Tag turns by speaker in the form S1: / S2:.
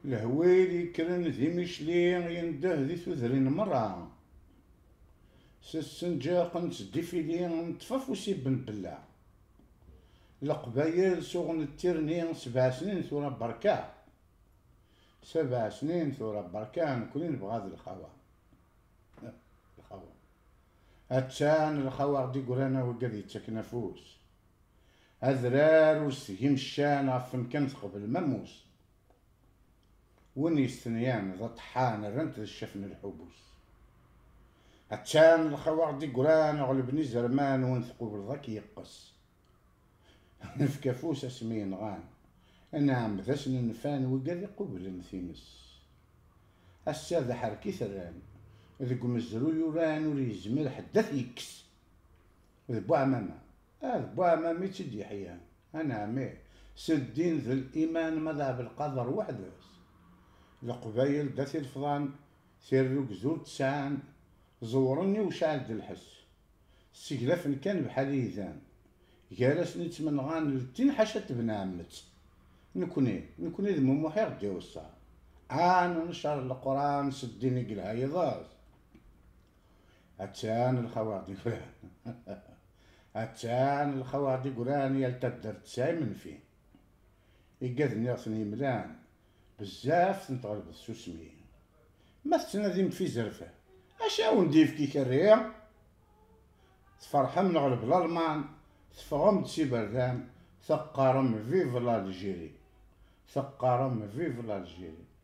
S1: الهويلي كرن ذي مشلي ينده ذي ثذرين مرة سسنجاق نتدفيلي نتفف وسيبن بلا القبايل سوغن التيرني 7 سنين ثورة بركة 7 سنين ثورة بركة نكوني نبغى ذي الخوا هاتشان الخوا دي قرانا وقد يتكنفوس أذرار وستجي مشان عفن كان قبل مموس وين يستنيان ذا طحان رنت الشفن الحبوس هاتشان الخوا دي قرانا غلبني زرمان ونثقو برضاك يقص نفكافوس اسمين غان نعم ذاسن نفان وقاد قبل مثيمس السادة حركي ثران ذق مزرو يوران وريزمير حدث يكس ذبو عماما ذبو عمامي تدي حيان انا عمي سدين ذا الايمان مذهب القدر وحدس القبايل داثي الفضان سيروك زور تسعان زورني وشعل الحس السقلاف كان بحال يذان جالس نتمنغان لتين حاشت بن عمت نكوني ذي مموحي غدي وصا انا نشر القران سديني قلها يضاز هاتان الخواطي هاتان الخواطي قران يلتدر تسعي من فيه يقاذني غصني ملان بزاف تنتغلب السوسمي ما تناديم في زرفه اشاو نديف كي كريه تفرحم نغلب الالمان تفغم تسي بردام ثقارم فيف الجيري ثقارم فيف الجيري